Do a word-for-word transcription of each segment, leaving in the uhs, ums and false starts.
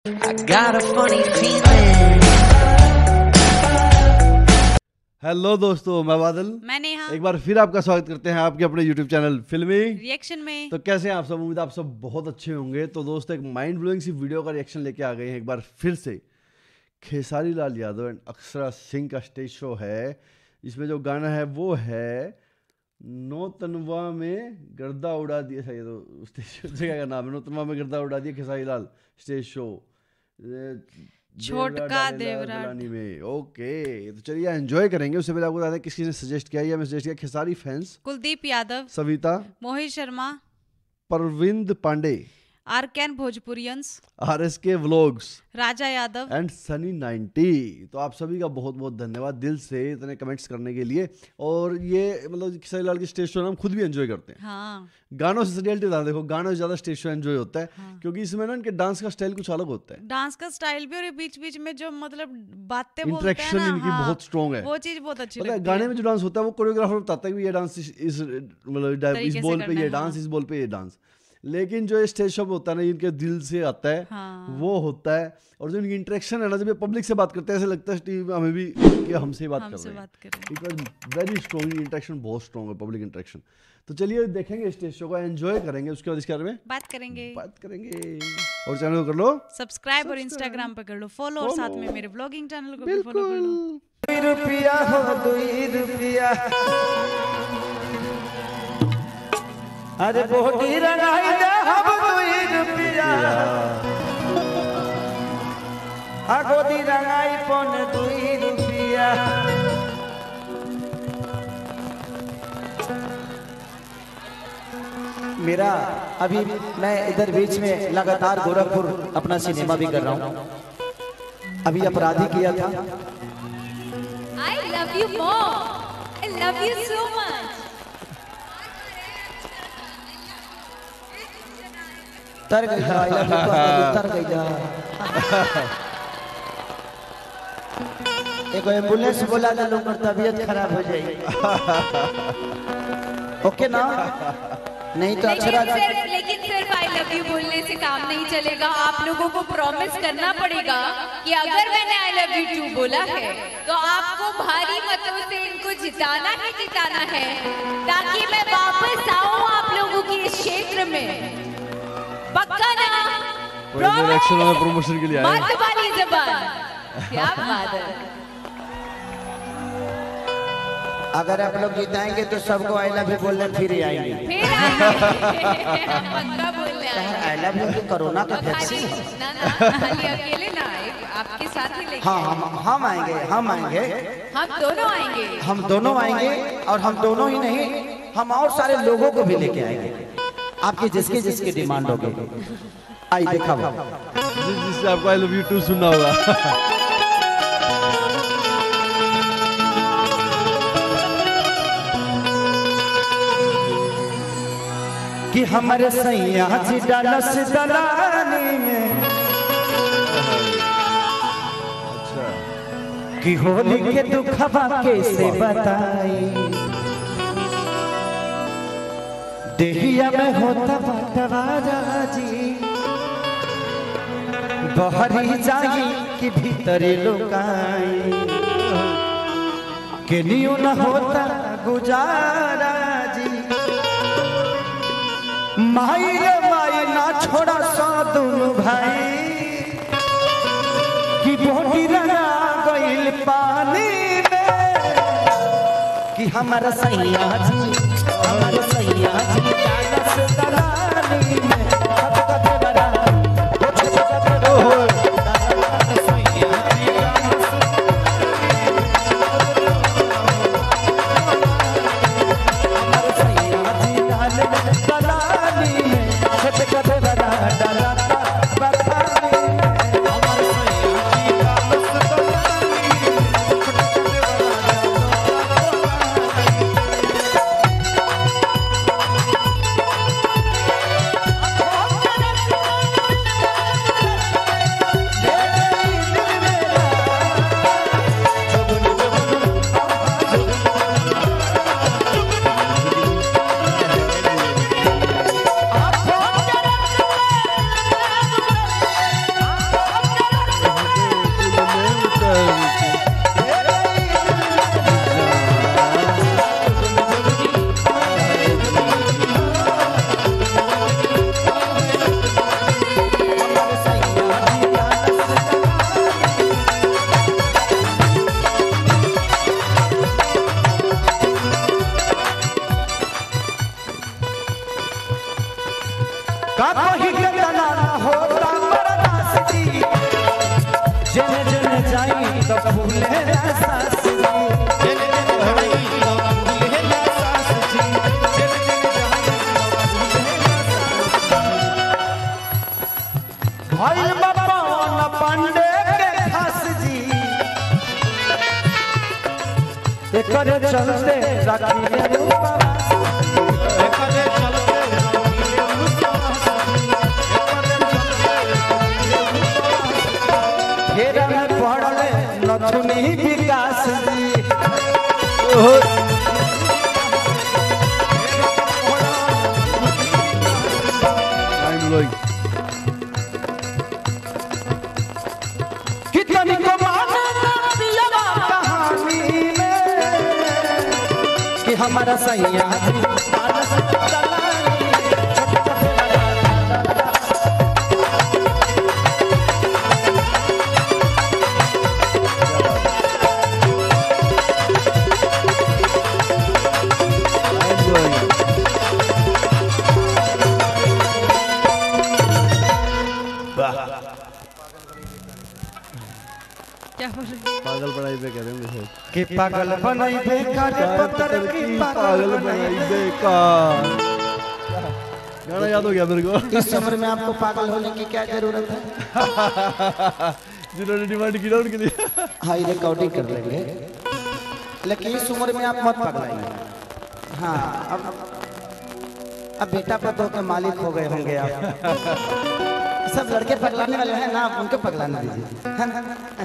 I got a funny feeling. Hello दोस्तों, मैं बादल, मैं नेहा। एक बार फिर आपका स्वागत करते हैं आपके अपने यूट्यूब चैनल फिल्मी रिएक्शन में। तो कैसे हैं आप सब? उम्मीद आप सब बहुत अच्छे होंगे। तो दोस्तों, एक माइंड ब्लोइंग सी वीडियो का रिएक्शन लेके आ गए हैं एक बार फिर से। खेसारी लाल यादव एंड अक्षरा सिंह का स्टेज शो है। इसमें जो गाना है वो है नो तनवा में गर्दा उड़ा दिया। सही है, तो स्टेज जगह का नाम है नो तनवा में गर्दा उड़ा दिया खेसारी लाल स्टेज शो छोटका देवरा में। ओके, तो चलिए एंजॉय करेंगे। उससे पहले आपको बता दें किसी ने सजेस्ट किया, मैं सजेस्ट किया खेसारी फैंस कुलदीप यादव, सविता, मोहित शर्मा, परविंद पांडे, आरकेन भोजपुरियंस, RSK vlogs, Raja Yadav and Sunny ninety. तो आप सभी का बहुत बहुत धन्यवाद दिल से इतने कमेंट्स करने के लिए। और ये मतलब खेसारी लाल की स्टेज शो हम खुद भी एंजॉय करते हैं। हाँ। गानों से रियलिटी बता, देखो गानों से ज्यादा स्टेज शो एंजॉय होता है। हाँ। क्योंकि इसमें ना इनके डांस का स्टाइल कुछ अलग होता है। डांस का स्टाइल भी, और बीच बीच में जो मतलब बातें बोलते हैं इंटरेक्शन इनकी हाँ, बहुत स्ट्रॉन्ग है। वो चीज बहुत अच्छी लगती है। गाने में जो डांस होता है वो कोरियोग्राफर बताता है कि ये डांस इस मतलब इस बॉल पे ये डांस, इस बॉल पे ये डांस। लेकिन जो स्टेज शो होता है ना, इनके दिल से आता है। हाँ। वो होता है। और जो इनकी इंटरेक्शन है ना, जब ये पब्लिक से बात करते हैं ऐसे लगता है टीवी हमें भी कि हमसे बात हम कर रहे हैं। It was very strong, interaction बहुत स्ट्रॉन्ग है, पब्लिक इंटरेक्शन। तो चलिए देखेंगे स्टेज शो को, एंजॉय करेंगे, उसके बाद इसके बारे में बात करेंगे बात करेंगे और चैनल को कर लो सब्सक्राइब और इंस्टाग्राम पर कर लो फॉलो, और साथ में मेरे ब्लॉगिंग चैनल को भी फॉलो कर लो। दुई रुपया हो दुई रुपया, अरे बोटी रंगाई दे हम दुई रुपया, आगोदी रंगाई पन दुई रुपया। मेरा अभी मैं इधर बीच में लगातार गोरखपुर अपना सिनेमा भी कर रहा हूँ। अभी अपराधी किया था। I love you more. I love you so much. तर गया, I love you तो तर गया। एक एम्बुलेंस बोला था, लोगों की तबीयत खराब हो जाएगी। ओके ना? नहीं तो अक्षरा सिर्फ लेकिन सिर्फ आई लव यू बोलने से काम नहीं चलेगा। आप लोगों को प्रॉमिस करना पड़ेगा कि अगर मैंने आई लव यू टू बोला है तो आपको भारी मतों से इनको जिताना ही जिताना है, ताकि मैं वापस आऊं आप लोगों की इस क्षेत्र में। पक्का ना? प्रमोशन के लिए आए। मत वाली जबान, क्या बात है। अगर आप लोग जिताएंगे तो सबको आई लव यू बोलने फिर आएंगे। फिर आएंगे। पक्का बोलने आएंगे। आई लव यू कोरोना का वैक्सीन है। ना ना, खाली अकेले ना, आपके साथ ही लेके। हाँ हम हम आएंगे, हम आएंगे, हम दोनों आएंगे, हम दोनों आएंगे। और हम दोनों ही नहीं, हम और सारे लोगों को भी लेके आएंगे, आपकी जिसकी जिसकी डिमांड होगी। आई देखा जिस जिससे आपको आई लव यू टू सुनना होगा। कि हमारे सैया जी डालस दलानी में, कि होली के दुखवा कैसे बताई, देहिया में होता बटवारा जी, बहरी जाई कि भीतरे लुकाई, के नियो न होता गुजारा जी। माई रे माई ना छोड़ा सा दोनों भाई, कि बोटी रंगा गइल पानी में, कि हमारा सैया जी, हमारा सैया जी डालस दलानी में। तो भूले ना सास जी जन जन जाई तो भूले ना सास जी जन जन जाई तो भूले ना सास भाई बाबा न पांडे के खास जी एकर चलते राखी ले उपवास एकर चलते राखी ले उपवास घेरा में पड़ले नथुनी विकास जी कितनी को माने पियावा कहानी में कि हमारा सैया जी आलस दलानी क्या बोल रहे पागल पढ़ाई पे कह रहे हैं सर कि पागल बनाई बेकार पत्थर की पागल बनाई बेकार गाना याद हो गया मेरे को इस उम्र में आपको पागल होने की क्या जरूरत है जिन्होंने डिमांड की ना उनके लिए हाई रिकॉर्डिंग कर लेंगे लेकिन इस उम्र में आप मत पगलाइए हाँ अब अब बेटा पतों के मालिक हो गए होंगे आप सब लड़के पगलाने वाले हैं ना आप उनको पगलाने दीजिए है ना?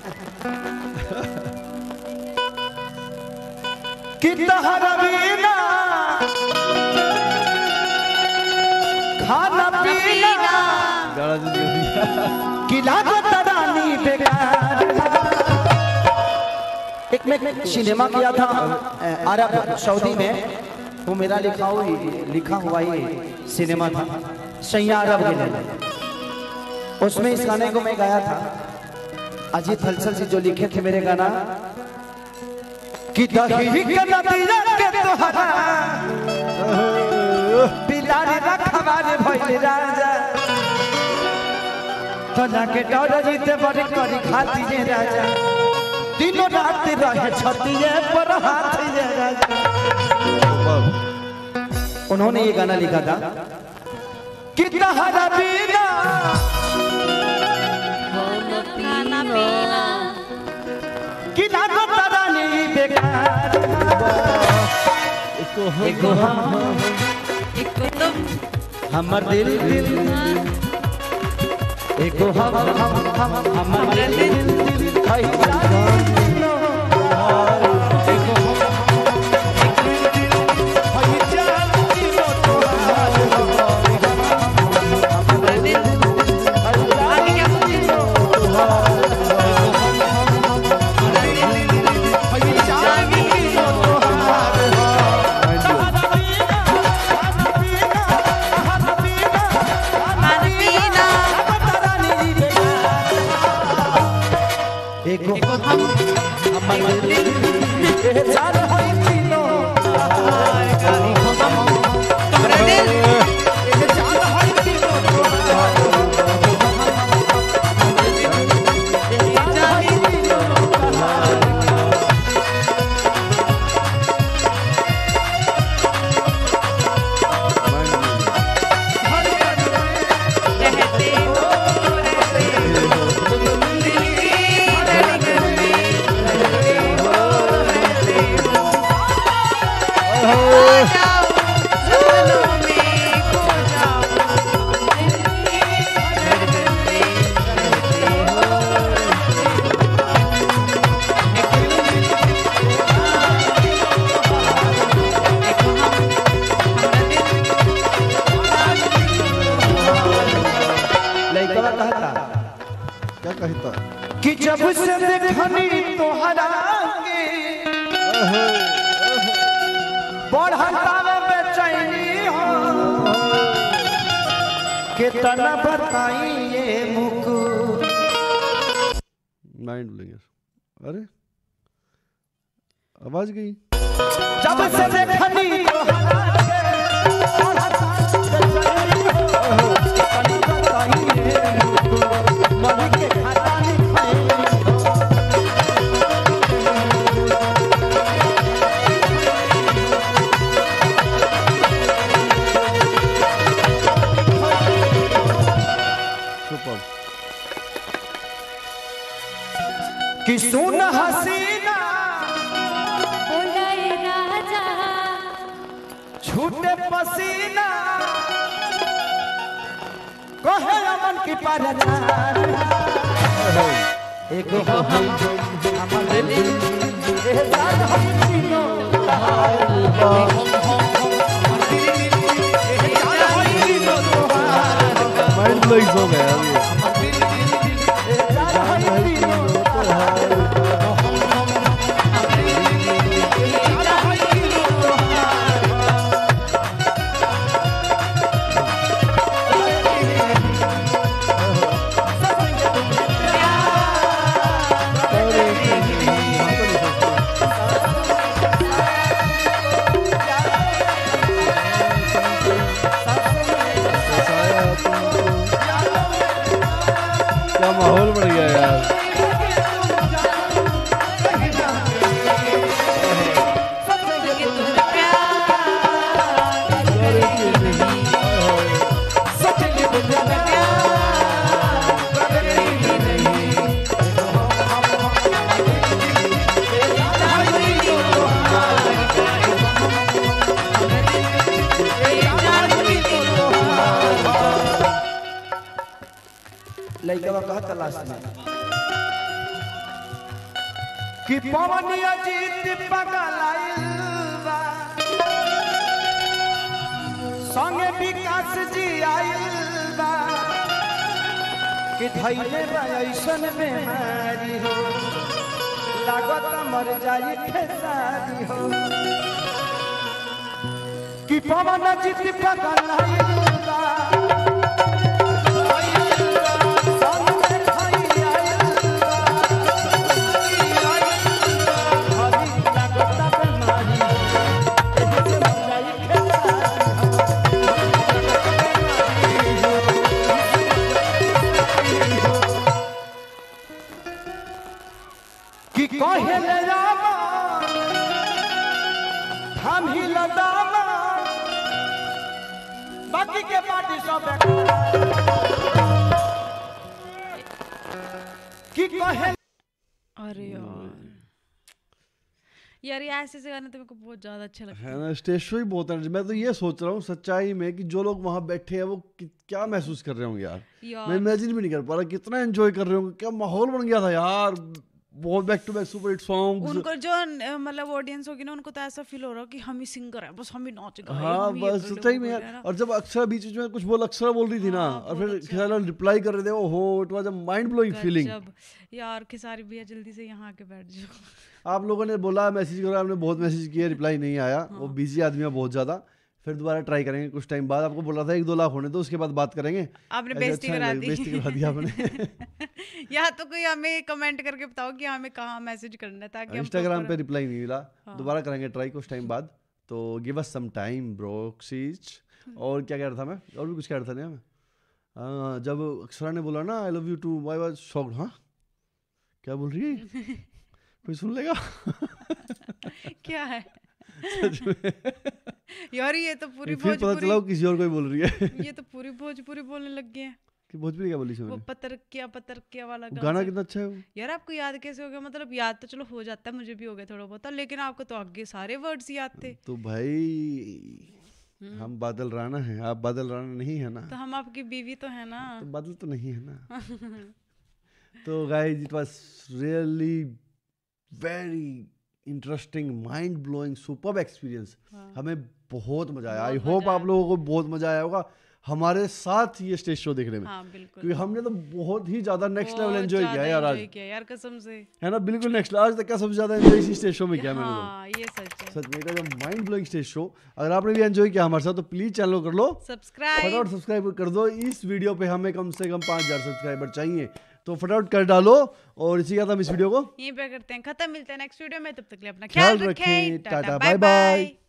कि तहरा बिना खाना पीना गाना जिसको दिया कि लागत रानी बेकार एक में सिनेमा किया था अरब सऊदी में वो मेरा लिखा हुई लिखा हुआ ही सिनेमा था सैया अरब के लिए उसमें इस गाने को मैं गाया था अजीत हलचल जी जो लिखे थे मेरे गाना कि दही के नदिया के तोहरा बिलारी रखवारे भइल राजा तो जाके डर जीते बड़ी करी खाती जे राजा दिनों रात रहे छतिए पर हाथ जे राजा उन्होंने ये गाना लिखा था कि तहरा बिना खाना पीना कि लागो तरानी बेकार एको हम एक तुम हमर दिल दिल एको हम हम हम हमर दिल दिल है जानो एको हम है जानो तो हमर दिल आगे क्या बोलते एको हम हमर दिल ए जान होई तीनो गानी हम हमर दिल ए जान होई तीनो ए जान होई तीनो रहते हो लइकवा कहता क्या कहता कि जब से देखनी तोहरा के बढ़ता में बेचैनी हो कितना बताई ये मुकु माइंड ब्लोइंग अरे आवाज गई जब से देखनी तोहरा के बढ़ता बेचैनी हो कितना बताई ये मुकु मन के खाता नहीं खाई कि सुन हसीना बोला रे राजा छूटे पसीना कहे अमन की परना एक हम हमर दिल ए जान हम तीनों माइंड ब्लोइंग सॉन्ग है यार क्या माहौल बन गया यार। लइका कहा तलाश में कि पवनिया जीत पगलाइल बा संगे विकास जी आइल बा कि धैले बा ऐसन बेमारी हो लागत मर जाई खेसारी हो कि पवन जीत पगलाइल बा कि कहे ले जावा हम ही लदावा बाकी के पार्टी सब कि कहे अरे यार यार ये ऐसे ऐसे गाने तो मेरे को बहुत ज्यादा अच्छे लगते हैं है ना। स्टेज शो ही बहुत है। मैं तो ये सोच रहा हूँ सच्चाई में कि जो लोग वहाँ बैठे हैं वो कि- क्या महसूस कर रहे होंगे यार, यार। मैं इमेजिन भी नहीं कर पा रहा कितना एंजॉय कर रहे होंगे। क्या माहौल बन गया था यार, बहुत back to back super hit songs. उनको जो अ, मतलब ऑडियंस होगी ना उनको तो ऐसा फील हो रहा हो कि हम ही सिंगर हैं, बस हम ही नाच गा रहे हैं, हाँ हम ही ये बस कर रहे हैं, सच्चाई वो में कर यार। रहे हैं ना। और जब अक्षरा बीच बीच में कुछ बोल अक्षरा बोल रही थी ना, हाँ, और बहुत फिर अच्छा। खेसारी रिप्लाई कर रहे थे, ओहो it was a mind blowing feeling. जब यार खेसारी भैया जल्दी से यहाँ आके बैठ जाओ। आप लोगों ने बोला मैसेज करो, आपने बहुत मैसेज किए, रिप्लाई नहीं आया। वो बिजी आदमी है बहुत ज्यादा। फिर दोबारा ट्राई करेंगे कुछ टाइम बाद। आपको बोला था एक दो लाख होने दो, उसके बाद बात करेंगे। आपने ऐसे बेइज्जती अच्छा करा नहीं दी। लगा, बेइज्जती करा दी आपने। या तो कोई हमें कमेंट करके बताओ कि हमें कहाँ मैसेज करना है ताकि हम इंस्टाग्राम पे proper- रिप्लाई नहीं मिला, दोबारा करेंगे ट्राई कुछ टाइम बाद। तो give us some time bro सीच। और क्या कह रहा था मैं, और भी कुछ कह रहा था नहीं मैं। हाँ, जब अक्षरा ने बोला ना I love you too, I was shocked. हाँ क्या बोल रही है, कोई सुन लेगा? क्या है सच में यार, ये तो पूरी फिर पता चला वो किसी और को ही बोल रही है। ये तो पूरी भोजपुरी बोलने लग गए हैं। कि भोजपुरी क्या बोली थी वो मैंने? पतरकिया पतरकिया वाला वो गाना गाना कितना अच्छा है वो। यार आपको याद कैसे हो गया? मतलब याद तो चलो हो जाता है, मुझे भी हो गया थोड़ा बहुत, लेकिन आपको तो आगे सारे वर्ड्स याद थे। तो भाई हम बादल राणा हैं, आप बादल राणा नहीं है ना। तो हम आपकी बीवी तो है ना। तो बादल तो नहीं है ना। तो guys it was really very interesting, mind blowing, superb experience. हमें बहुत मजा आया। आई होप आप लोगों को बहुत मजा आया होगा हमारे साथ ये स्टेज शो देखने में। हाँ बिल्कुल, क्योंकि हमने तो बहुत ही ज्यादा नेक्स्ट लेवल बहुत एंजॉय किया ज्यादा यार आज, enjoy किया यार कसम से। है ना। बिल्कुल नेक्स्ट, आज तक का सबसे ज्यादा एंजॉय इसी स्टेज शो में किया मैंने तो। हाँ ये सच है। सच में it was a mind blowing stage show. अगर आपने भी एंजॉय किया हमारे साथ तो प्लीज चैनल को कर लो सब्सक्राइब। फटाफट सब्सक्राइब कर दो। इस वीडियो पे हमें कम से कम पाँच हजार सब्सक्राइबर चाहिए, तो फटाफट कर डालो। और इसी के साथ हम इस वीडियो को यहीं पे करते हैं खत्म। मिलते हैं नेक्स्ट वीडियो में, तब तक के लिए अपना ख्याल ख्याल रखें। रखें। Tata, tata bye bye bye. By.